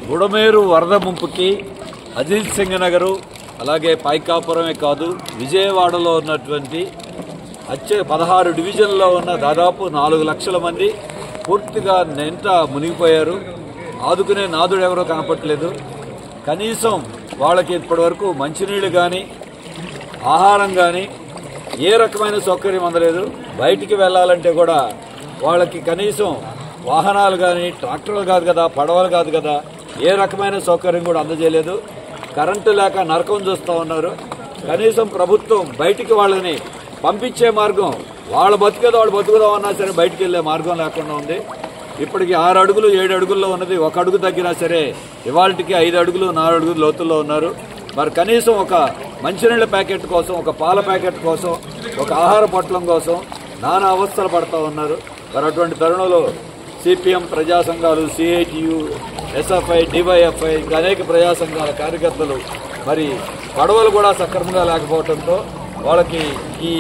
బుడమేరు వరద ముంపుకి అజిత్ సింగ్ నగరు అలాగే పైకాపురమే కాదు విజయవాడలో ఉన్నటువంటి 16 డివిజన్లో ఉన్న దాదాపు 4 లక్షల మంది పూర్తిగా నెంట మునిగిపోయారు. ఆదుకునే నాదుడు ఎవరో కనపట్లేదు. కనీసం వాళ్ళకి ఇప్పటివరకు మంచినీళ్ళు కానీ ఆహారం కానీ ఏ రకమైన సౌకర్యం అందలేదు. బయటికి వెళ్ళాలంటే కూడా వాళ్ళకి కనీసం వాహనాలు కానీ ట్రాక్టర్లు కాదు కదా, పడవలు కాదు కదా, ఏ రకమైన సౌకర్యం కూడా అందజేయలేదు. కరెంటు లేక నరకం చూస్తూ ఉన్నారు. కనీసం ప్రభుత్వం బయటికి వాళ్ళని పంపించే మార్గం, వాళ్ళ బతికేదో వాళ్ళు బతుకుదామన్నా సరే బయటికి వెళ్ళే మార్గం లేకుండా ఉంది. ఇప్పటికి 6 అడుగులు 7 అడుగుల్లో ఉన్నది 1 అడుగు తగ్గినా సరే ఇవాళకి 5 అడుగులు 4 అడుగులు లోతుల్లో ఉన్నారు. మరి కనీసం ఒక మంచినీళ్ళ ప్యాకెట్ కోసం, ఒక పాల ప్యాకెట్ కోసం, ఒక ఆహార పొట్లం కోసం నానా అవస్థలు పడుతూ ఉన్నారు. మరి అటువంటి తరుణంలో సిపిఎం ప్రజా సంఘాలు, సిఐటియు, ఎస్ఎఫ్ఐ, డివైఎఫ్ఐ ఇంకా అనేక ప్రజా సంఘాల కార్యకర్తలు మరి పడవలు కూడా సక్రమంగా లేకపోవడంతో వాళ్ళకి ఈ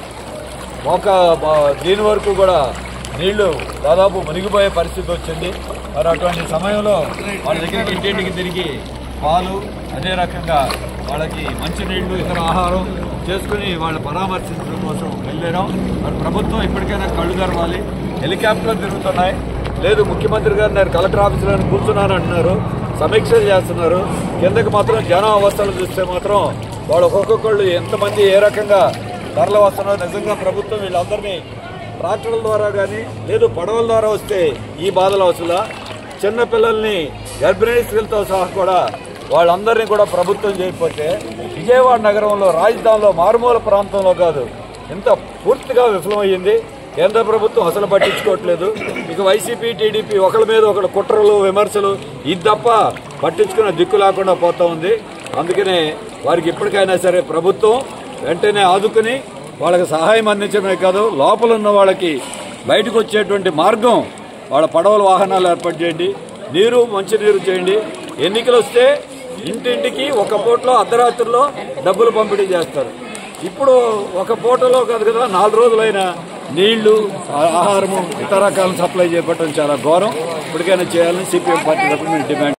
దీని వరకు కూడా నీళ్లు దాదాపు మునిగిపోయే పరిస్థితి వచ్చింది. మరి అటువంటి సమయంలో వాళ్ళ దగ్గరికి ఇంటింటికి తిరిగి పాలు, అదే రకంగా వాళ్ళకి మంచినీళ్లు, ఇతర ఆహారం చేసుకుని వాళ్ళు పరామర్శించడం కోసం వెళ్ళాం. మరి ప్రభుత్వం ఇప్పటికైనా కళ్ళు తెరవాలి. హెలికాప్టర్లు తిరుగుతున్నాయి. లేదు, ముఖ్యమంత్రి గారు నేను కలెక్టర్ ఆఫీసులో కూర్చున్నాను అంటున్నారు, సమీక్షలు చేస్తున్నారు. కిందకి మాత్రం జన అవస్థలు చూస్తే మాత్రం వాళ్ళు ఒక్కొక్కళ్ళు ఎంతమంది ఏ రకంగా ధరలు వస్తున్నారో నిజంగా ప్రభుత్వం వీళ్ళందరినీ ట్రాక్టర్ల ద్వారా కానీ లేదు పడవల ద్వారా వస్తే ఈ బాధలు వస్తుందా? చిన్నపిల్లల్ని గర్భిణీ స్త్రీలతో సహా కూడా వాళ్ళందరినీ కూడా ప్రభుత్వం చేయకపోతే విజయవాడ నగరంలో, రాజధానిలో, మారుమూల ప్రాంతంలో కాదు ఎంత పూర్తిగా విఫలమయ్యింది. కేంద్ర ప్రభుత్వం అసలు పట్టించుకోవట్లేదు. ఇక వైసీపీ, టీడీపీ ఒకళ్ళ మీద ఒకళ్ళ కుట్రలు, విమర్శలు ఇది తప్ప పట్టించుకునే దిక్కు లేకుండా పోతా ఉంది. అందుకనే వారికి ఇప్పటికైనా సరే ప్రభుత్వం వెంటనే ఆదుకుని వాళ్ళకి సహాయం అందించడమే కాదు, లోపల ఉన్న వాళ్ళకి బయటకు వచ్చేటువంటి మార్గం వాళ్ళ పడవల వాహనాలు ఏర్పాటు చేయండి, నీరు మంచినీరు చేయండి. ఎన్నికలు వస్తే ఇంటింటికి ఒక పూటలో అర్ధరాత్రుల్లో డబ్బులు పంపిణీ చేస్తారు. ఇప్పుడు ఒక పూటలో కాదు కదా, 4 రోజులైనా నీళ్లు, ఆహారము, ఇతర రకాలను సప్లై చేపట్టడం చాలా ఘోరం. ఇప్పటికైనా చేయాలని సిపిఎం పార్టీ తరఫున డిమాండ్